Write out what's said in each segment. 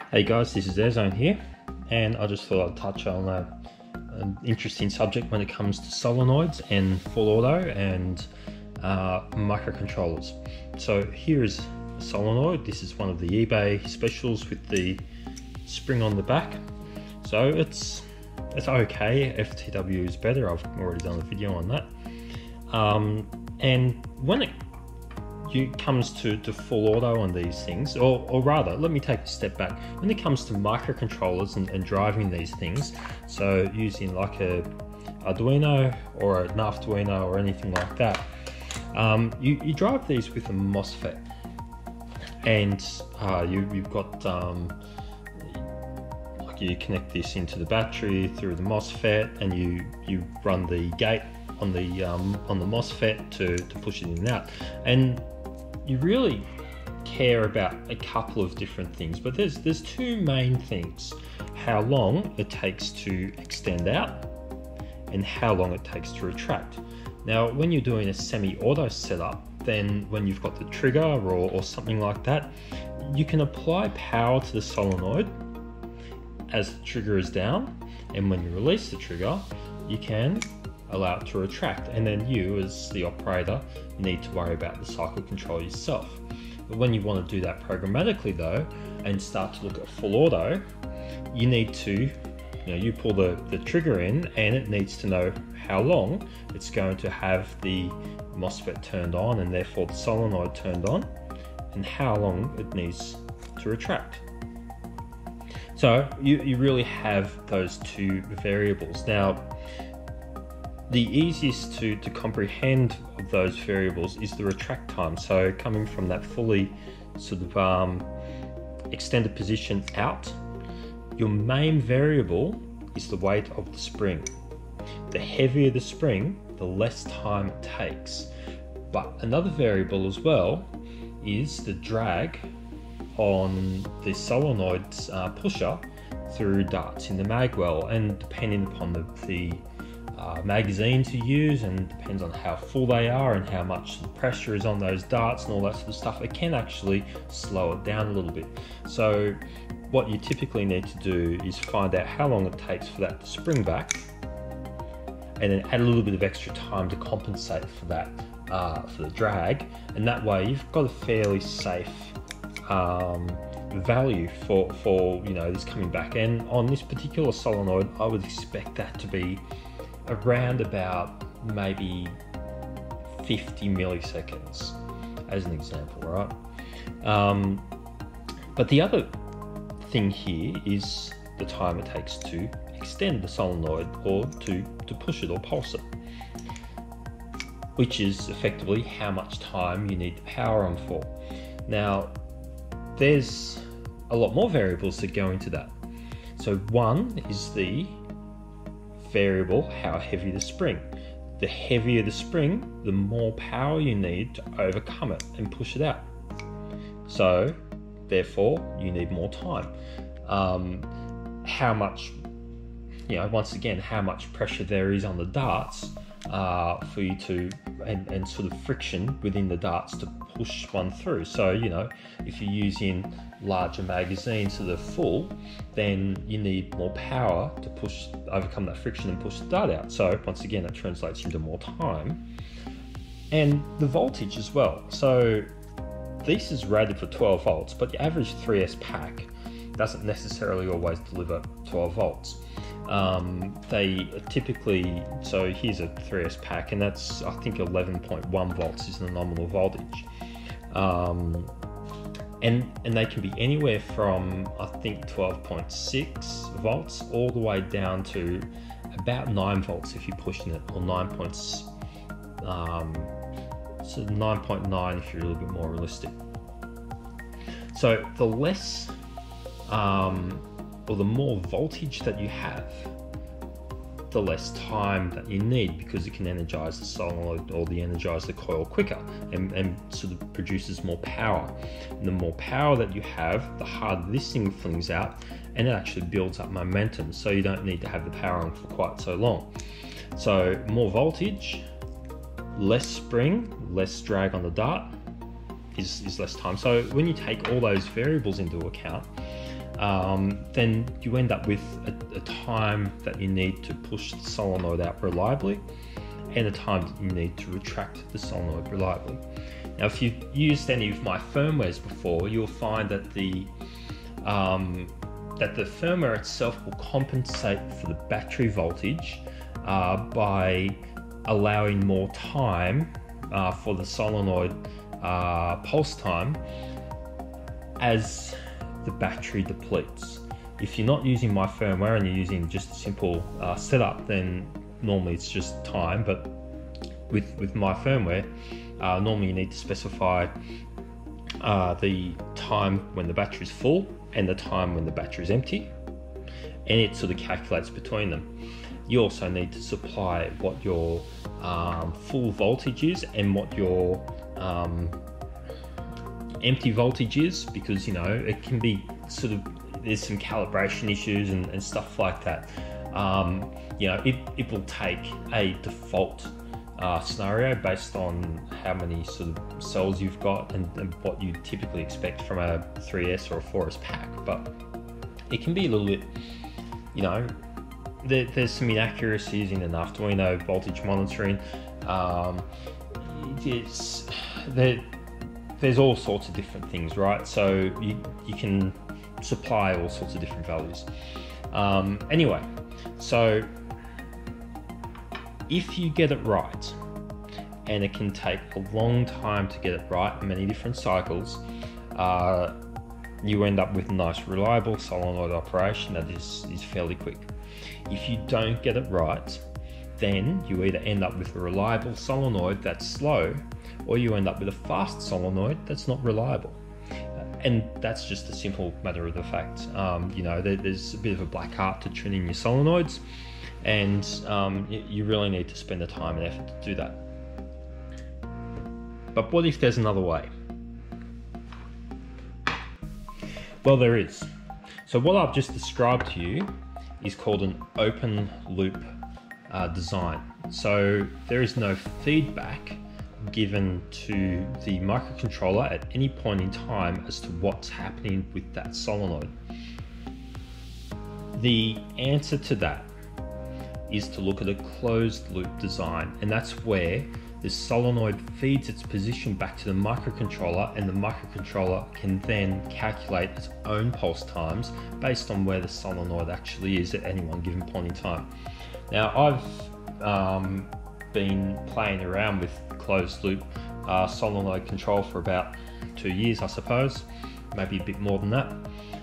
Hey guys, this is Airzone here, and I just thought I'd touch on an interesting subject when it comes to solenoids and full auto and microcontrollers. So here is a solenoid. This is one of the eBay specials with the spring on the back. So it's okay. FTW is better. I've already done a video on that. And when it comes to full auto on these things, or rather, let me take a step back. When it comes to microcontrollers and driving these things, so using like a Arduino or an Arduino or anything like that, you drive these with a MOSFET, and you've got like you connect this into the battery through the MOSFET, and you run the gate on the MOSFET to push it in and out. And you really care about a couple of different things, but there's two main things: how long it takes to extend out and how long it takes to retract. Now, when you're doing a semi-auto setup, then when you've got the trigger or something like that, you can apply power to the solenoid as the trigger is down, and when you release the trigger, you can allow it to retract, and then you as the operator need to worry about the cycle control yourself. But when you want to do that programmatically though, and start to look at full auto, you need to, you pull the trigger in, and it needs to know how long it's going to have the MOSFET turned on, and therefore the solenoid turned on, and how long it needs to retract. So you really have those two variables. Now, the easiest to comprehend of those variables is the retract time. So coming from that fully sort of extended position out, your main variable is the weight of the spring. The heavier the spring, the less time it takes. But another variable as well is the drag on the solenoid's pusher through darts in the magwell, and depending upon the magazines you use, and depends on how full they are and how much the pressure is on those darts and all that sort of stuff, it can actually slow it down a little bit. So what you typically need to do is find out how long it takes for that to spring back, and then add a little bit of extra time to compensate for that, for the drag, and that way you've got a fairly safe value for this coming back. And on this particular solenoid, I would expect that to be around about maybe 50 milliseconds as an example, right? But the other thing here is the time it takes to extend the solenoid, or to push it or pulse it, which is effectively how much time you need the power on for. Now, there's a lot more variables that go into that. So one is the variable, how heavy the spring. The heavier the spring, the more power you need to overcome it and push it out. So therefore you need more time. How much, once again, how much pressure there is on the darts for you to, and sort of friction within the darts to push one through. So if you're using larger magazines that are full, then you need more power to overcome that friction and push the dart out. So once again, that translates into more time, and the voltage as well. So this is rated for 12 volts, but your average 3S pack doesn't necessarily always deliver 12 volts. They typically, so here's a 3S pack, and that's, I think, 11.1 volts is the nominal voltage. And they can be anywhere from, I think, 12.6 volts all the way down to about 9 volts if you're pushing it, or 9.9 if you're a little bit more realistic. So the less or the more voltage that you have, the less time that you need, because it can energize the solenoid or energize the coil quicker, and sort of produces more power. And the more power that you have, the harder this thing flings out, and it actually builds up momentum, so you don't need to have the power on for quite so long. So more voltage, less spring, less drag on the dart, is less time. So when you take all those variables into account, then you end up with a time that you need to push the solenoid out reliably and a time that you need to retract the solenoid reliably. Now, if you've used any of my firmwares before, you'll find that the firmware itself will compensate for the battery voltage by allowing more time for the solenoid pulse time as the battery depletes. If you're not using my firmware and you're using just a simple setup, then normally it's just time, but with my firmware, normally you need to specify the time when the battery's full and the time when the battery's empty, and it sort of calculates between them. You also need to supply what your full voltage is and what your empty voltage is, because you know it can be sort of, there's some calibration issues and stuff like that. You know, it will take a default scenario based on how many sort of cells you've got and what you typically expect from a 3S or a 4S pack, but it can be a little bit, you know, there's some inaccuracies in an Arduino voltage monitoring. There's all sorts of different things, right? So you can supply all sorts of different values. Anyway, so if you get it right, and it can take a long time to get it right, many different cycles, you end up with a nice reliable solenoid operation that is fairly quick. If you don't get it right, then you either end up with a reliable solenoid that's slow, or you end up with a fast solenoid that's not reliable. And that's just a simple matter of the fact. You know, there's a bit of a black art to tuning your solenoids, and you really need to spend the time and effort to do that. But what if there's another way? Well, there is. So what I've just described to you is called an open loop design. So there is no feedback given to the microcontroller at any point in time as to what's happening with that solenoid. The answer to that is to look at a closed loop design, and that's where the solenoid feeds its position back to the microcontroller, and the microcontroller can then calculate its own pulse times based on where the solenoid actually is at any one given point in time. Now, I've been playing around with closed loop solenoid control for about 2 years, I suppose, maybe a bit more than that,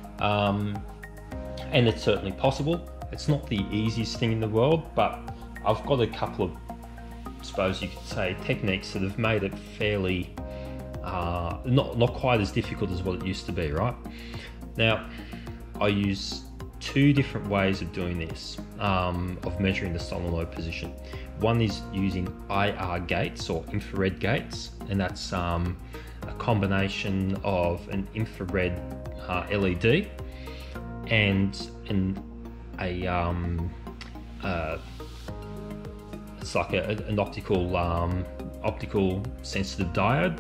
and it's certainly possible. It's not the easiest thing in the world, but I've got a couple of, I suppose you could say, techniques that have made it fairly not quite as difficult as what it used to be, right? Now, I use two different ways of doing this, of measuring the solenoid position. One is using IR gates or infrared gates, and that's a combination of an infrared LED and it's like an optical sensitive diode,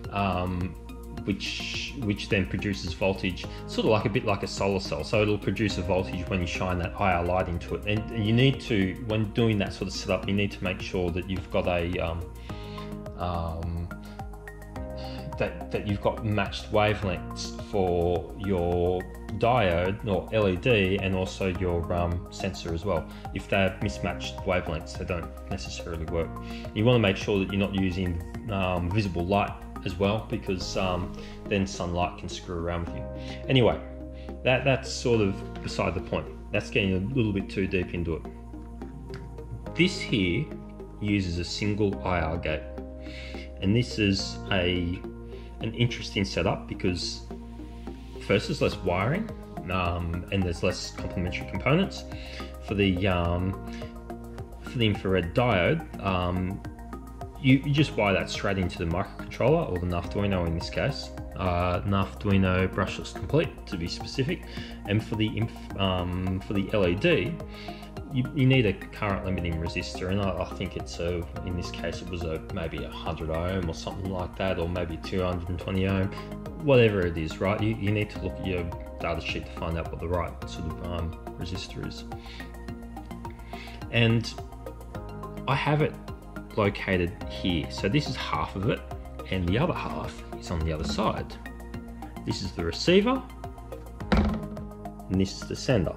which then produces voltage, sort of like a bit like a solar cell. So it'll produce a voltage when you shine that IR light into it. And you need to, when doing that sort of setup, you need to make sure that you've got a that you've got matched wavelengths for your diode or LED and also your sensor as well. If they're mismatched wavelengths, they don't necessarily work. You want to make sure that you're not using visible light as well, because then sunlight can screw around with you. Anyway, that's sort of beside the point. That's getting a little bit too deep into it. This here uses a single IR gate, and this is an interesting setup because first there's less wiring and there's less complementary components. For the infrared diode, you just wire that straight into the microcontroller, or the Arduino in this case. Arduino brushless complete to be specific. And for the LED, you need a current limiting resistor, and I think it's in this case it was maybe 100 ohm or something like that, or maybe 220 ohm, whatever it is, right? You need to look at your data sheet to find out what the right sort of resistor is. And I have it located here. So this is half of it, and the other half is on the other side. This is the receiver, and this is the sender.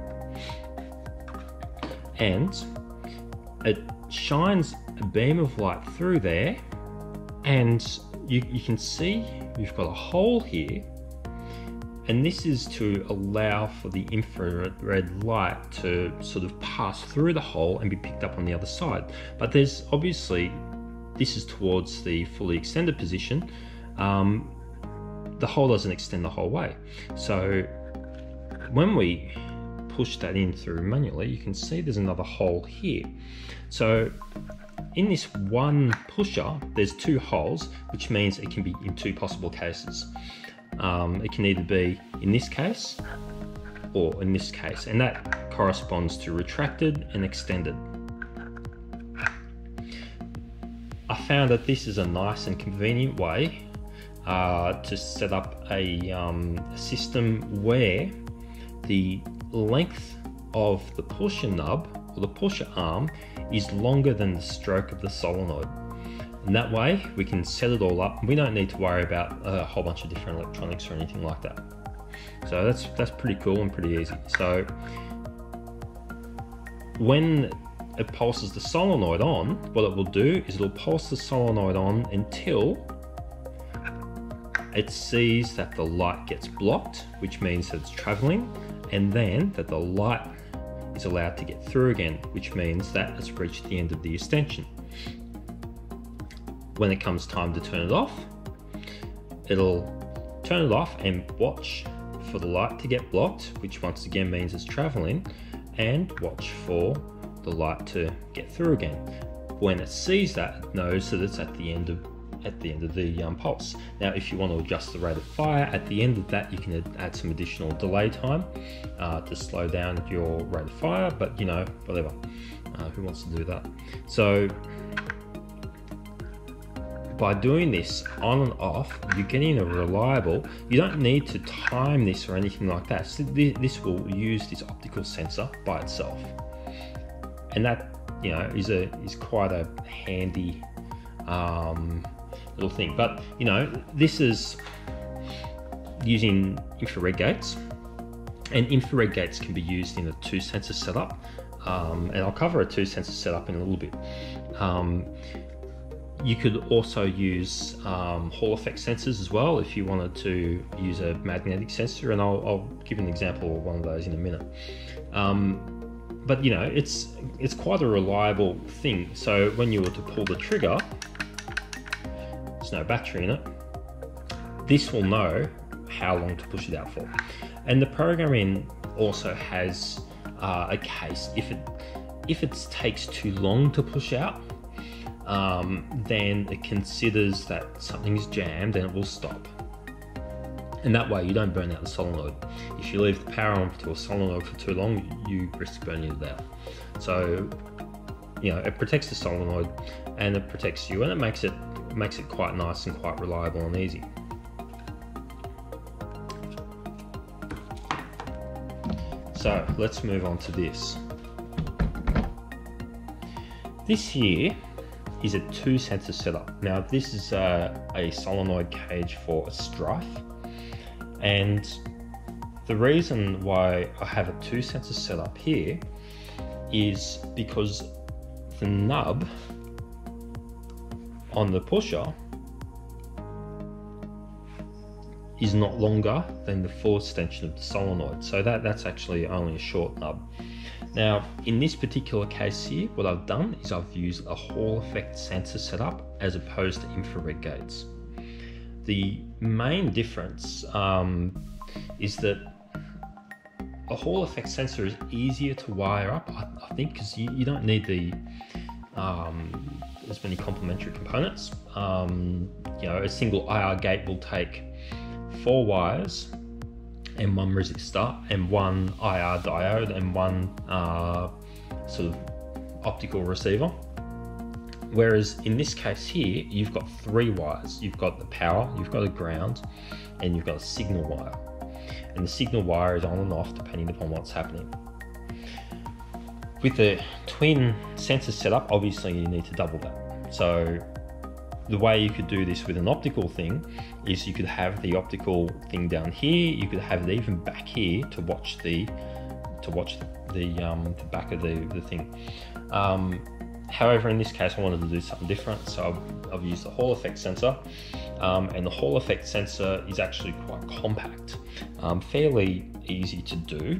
And it shines a beam of light through there, and you can see you've got a hole here, and this is to allow for the infrared light to sort of pass through the hole and be picked up on the other side. But there's obviously, this is towards the fully extended position. The hole doesn't extend the whole way. So when we push that in through manually, you can see there's another hole here. So in this one pusher, there's two holes, which means it can be in two possible cases. It can either be in this case or in this case, and that corresponds to retracted and extended. I found that this is a nice and convenient way to set up a system where the length of the pusher nub or the pusher arm is longer than the stroke of the solenoid. And that way we can set it all up. We don't need to worry about a whole bunch of different electronics or anything like that. So that's pretty cool and pretty easy. So when it pulses the solenoid on, what it will do is it'll pulse the solenoid on until it sees that the light gets blocked, which means that it's traveling, and then that the light is allowed to get through again, which means that it's reached the end of the extension. When it comes time to turn it off, it'll turn it off and watch for the light to get blocked, which once again means it's traveling, and watch for the light to get through again. When it sees that, it knows that it's at the end of the pulse. Now, if you want to adjust the rate of fire at the end of that, you can add some additional delay time to slow down your rate of fire, but you know, whatever. Who wants to do that? So by doing this on and off, you're getting a reliable, you don't need to time this or anything like that. So this will use this optical sensor by itself. And that, you know, is quite a handy little thing. But you know, this is using infrared gates, and infrared gates can be used in a 2 sensor setup, and I'll cover a 2 sensor setup in a little bit. You could also use Hall effect sensors as well if you wanted to use a magnetic sensor, and I'll give an example of one of those in a minute. But you know, it's quite a reliable thing. So when you were to pull the trigger, there's no battery in it. This will know how long to push it out for. And the programming also has a case if it takes too long to push out, then it considers that something's jammed and it will stop. And that way you don't burn out the solenoid. If you leave the power on to a solenoid for too long, you risk burning it out. So, you know, it protects the solenoid and it protects you, and it makes it quite nice and quite reliable and easy. So let's move on to this. This here is a 2 sensor setup. Now this is a solenoid cage for a strife, and the reason why I have a 2 sensor setup here is because the nub on the pusher is not longer than the full extension of the solenoid, so that's actually only a short nub. Now in this particular case here, what I've done is I've used a Hall effect sensor setup as opposed to infrared gates. The main difference is that a Hall effect sensor is easier to wire up, I think, because you don't need the as many complementary components. You know, a single IR gate will take 4 wires and 1 resistor and 1 IR diode and 1 sort of optical receiver. Whereas in this case here, you've got 3 wires. You've got the power, you've got a ground, and you've got a signal wire. And the signal wire is on and off depending upon what's happening. With the twin sensor setup, obviously you need to double that. So the way you could do this with an optical thing is you could have the optical thing down here, you could have it even back here to watch the back of the thing. However, in this case, I wanted to do something different, so I've used the Hall effect sensor, and the Hall effect sensor is actually quite compact, fairly easy to do,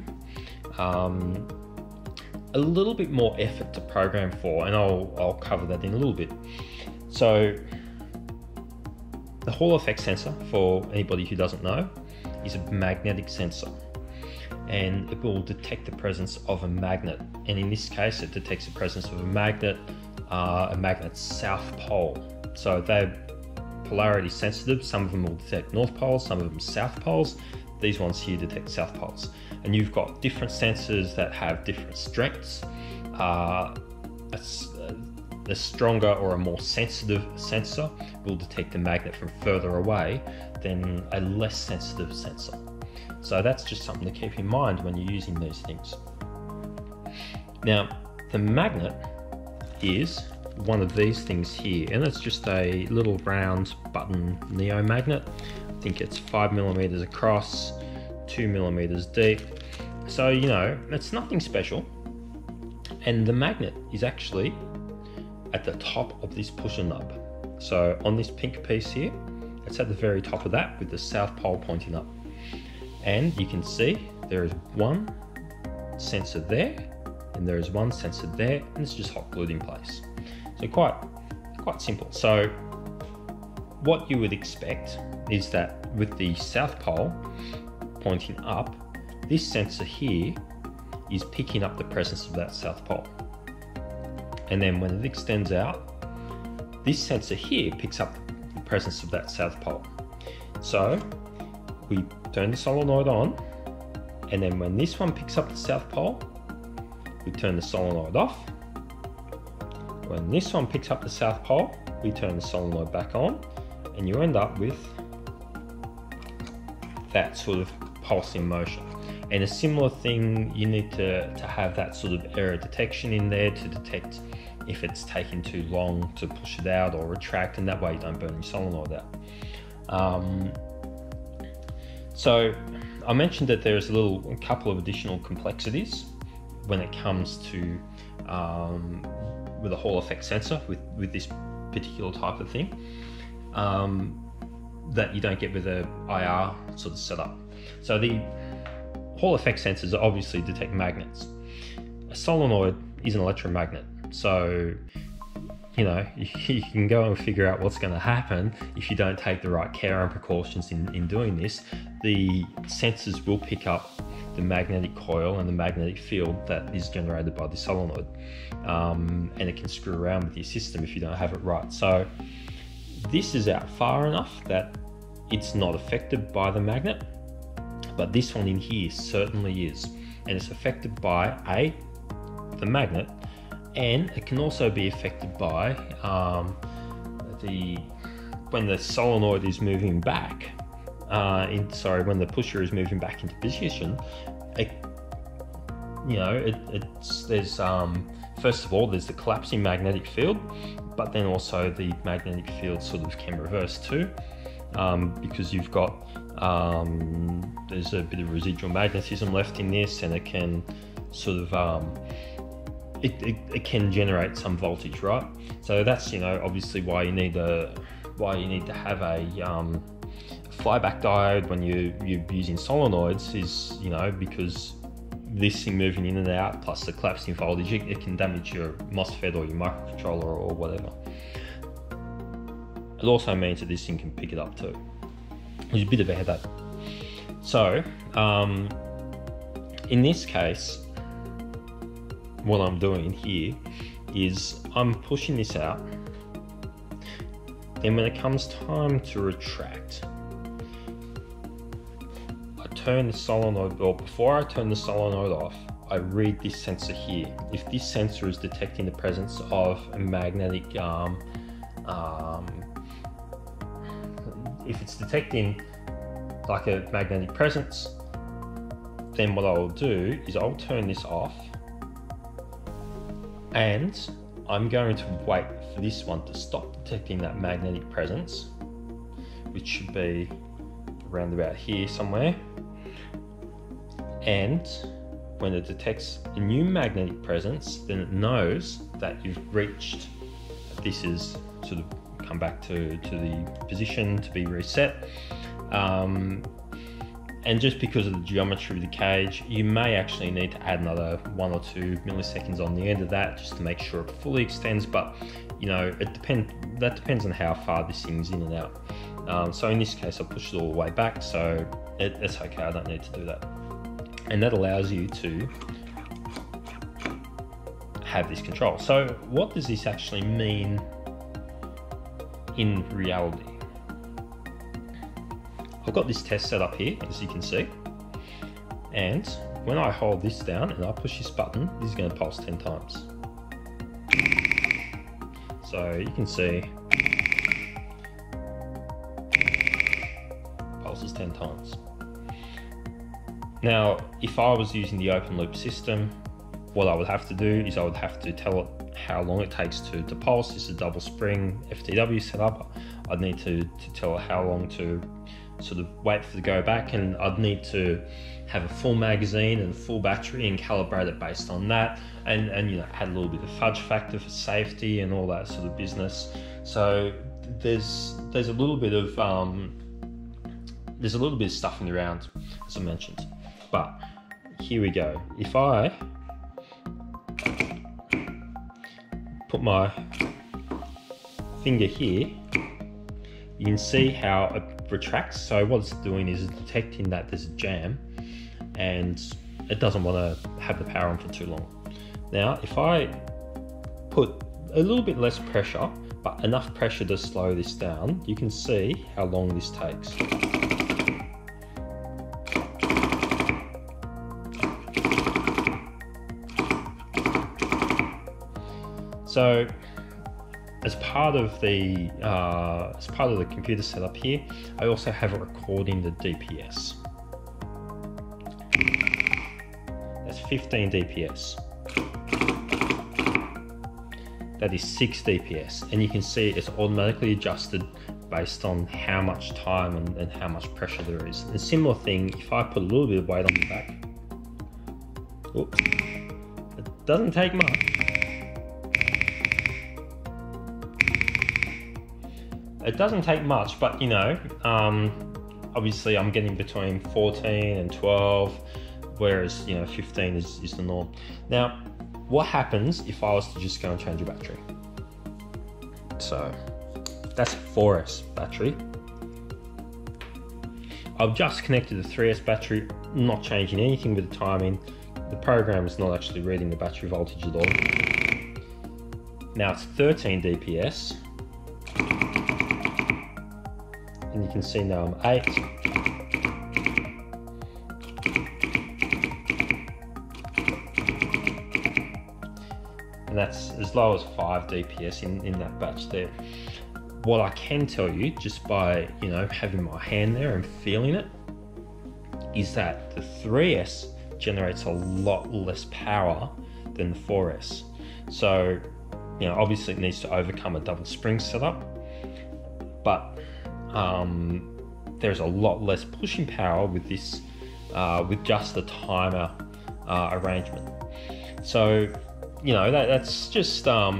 a little bit more effort to program for, and I'll cover that in a little bit. So the Hall effect sensor, for anybody who doesn't know, is a magnetic sensor, and it will detect the presence of a magnet. And in this case, it detects the presence of a magnet's south pole. So they're polarity sensitive. Some of them will detect north poles, some of them south poles. These ones here detect south poles. And you've got different sensors that have different strengths. A stronger or a more sensitive sensor will detect a magnet from further away than a less sensitive sensor. So that's just something to keep in mind when you're using these things. Now, the magnet is one of these things here, and it's just a little round button neo magnet. I think it's 5mm across, 2mm deep. So, you know, it's nothing special. And the magnet is actually at the top of this pusher nub. So on this pink piece here, it's at the very top of that with the south pole pointing up. And you can see there is one sensor there, and there is one sensor there, and it's just hot glued in place. So quite simple. So what you would expect is that with the south pole pointing up, this sensor here is picking up the presence of that south pole. And then when it extends out, this sensor here picks up the presence of that south pole. So we turn the solenoid on, and then when this one picks up the south pole, we turn the solenoid off. When this one picks up the south pole, we turn the solenoid back on, and you end up with that sort of pulsing motion. And a similar thing, you need to have that sort of error detection in there to detect if it's taking too long to push it out or retract, and that way you don't burn your solenoid out. So I mentioned that there's a couple of additional complexities when it comes to with a Hall effect sensor with this particular type of thing that you don't get with a IR sort of setup. So the Hall effect sensors obviously detect magnets. A solenoid is an electromagnet, so you know, you can go and figure out what's going to happen if you don't take the right care and precautions in doing this. The sensors will pick up the magnetic coil and the magnetic field that is generated by the solenoid, and it can screw around with your system if you don't have it right. So this is out far enough that it's not affected by the magnet, but this one in here certainly is, and it's affected by the magnet, and it can also be affected by when the solenoid is moving back, when the pusher is moving back into position. There's first of all, there's the collapsing magnetic field, but then also the magnetic field sort of can reverse too, because you've got there's a bit of residual magnetism left in this, and it can sort of it can generate some voltage, right? So that's, obviously why you need to have a flyback diode when you're using solenoids, is because this thing moving in and out plus the collapsing voltage, it can damage your MOSFET or your microcontroller or whatever. It also means that this thing can pick it up too, which is a bit of a headache. So in this case, what I'm doing here is I'm pushing this out Then when it comes time to retract, I turn the solenoid, or before I turn the solenoid off, I read this sensor here. If this sensor is detecting the presence of a magnetic, if it's detecting like a magnetic presence, then what I will do is I'll turn this off, and I'm going to wait for this one to stop detecting that magnetic presence, which should be around about here somewhere. And when it detects a new magnetic presence, then it knows that you've reached, this is sort of come back to the position to be reset. And just because of the geometry of the cage, you may actually need to add another 1 or 2 milliseconds on the end of that just to make sure it fully extends. But you know, that depends on how far this thing's in and out. So in this case, I'll push it all the way back, so it's okay, I don't need to do that. And that allows you to have this control. So what does this actually mean in reality? I've got this test set up here, as you can see, and when I hold this down and I push this button, this is going to pulse 10 times. So you can see pulses 10 times. Now, if I was using the open loop system, what I would have to do is I would have to tell it how long it takes to pulse. This is a double spring FTW setup. I'd need to tell it how long to sort of wait for the go back, and I'd need to have a full magazine and a full battery and calibrate it based on that, and you know, add a little bit of fudge factor for safety and all that sort of business. So there's a little bit of stuff in the round, as I mentioned. But here we go. If I put my finger here, you can see how it retracts. So what it's doing is it's detecting that there's a jam and it doesn't want to have the power on for too long. Now, if I put a little bit less pressure, but enough pressure to slow this down, you can see how long this takes. So as part of the computer setup here, I also have it recording the DPS. That's 15 DPS. That is 6 DPS, and you can see it's automatically adjusted based on how much time and how much pressure there is. And similar thing, if I put a little bit of weight on the back, oops, it doesn't take much. It doesn't take much, but you know, obviously I'm getting between 14 and 12, whereas you know 15 is the norm. Now, what happens if I was to just go and change a battery? So that's a 4S battery. I've just connected the 3S battery, not changing anything with the timing. The program is not actually reading the battery voltage at all. Now it's 13 DPS. And you can see now I'm 8. And that's as low as 5 DPS in that batch there. What I can tell you, just by you know having my hand there and feeling it, is that the 3S generates a lot less power than the 4S. So you know, obviously it needs to overcome a double spring setup, but there's a lot less pushing power with this, with just the timer arrangement. So, you know, that's just part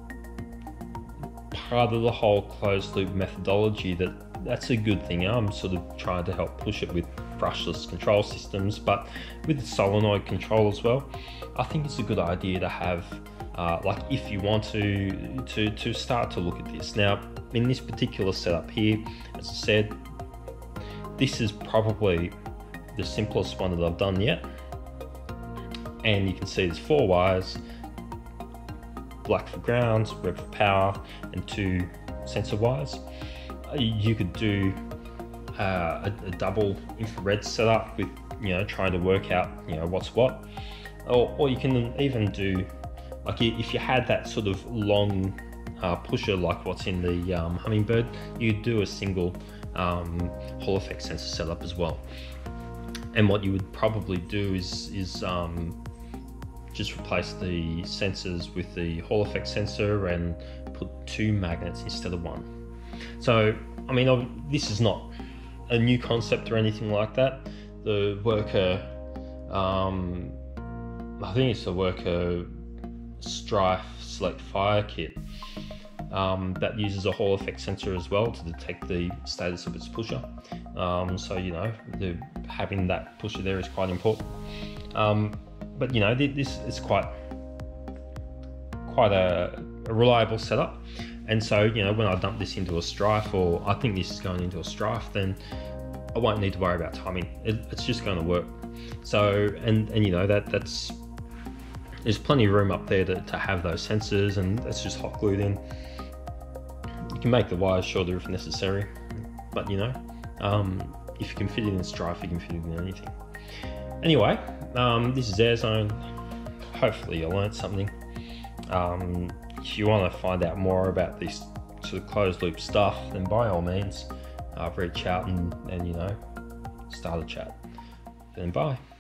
of the whole closed loop methodology. That's a good thing. I'm sort of trying to help push it with brushless control systems, but with the solenoid control as well, I think it's a good idea to have, like if you want to start to look at this. Now, in this particular setup here, as I said, this is probably the simplest one that I've done yet. And you can see there's 4 wires, black for ground, red for power, and 2 sensor wires. You could do a double infrared setup with, trying to work out, what's what, or you can even do, like, if you had that sort of long pusher like what's in the Hummingbird, you do a single Hall effect sensor setup as well. And what you would probably do is just replace the sensors with the Hall effect sensor and put 2 magnets instead of 1. So, I mean, this is not a new concept or anything like that. The Worker, I think it's the Worker Strife Select Fire kit that uses a Hall effect sensor as well to detect the status of its pusher. So, having that pusher there is quite important. But this is quite a reliable setup. And so, when I dump this into a Strife, or I think this is going into a Strife, then I won't need to worry about timing. It's just going to work. So, and that's there's plenty of room up there to have those sensors, and that's just hot glued in. You can make the wires shorter if necessary, but if you can fit it in a Strife, you can fit it in anything. Anyway, this is AirZone. Hopefully you learned something. If you want to find out more about this sort of closed loop stuff, then by all means, reach out and start a chat. Then bye.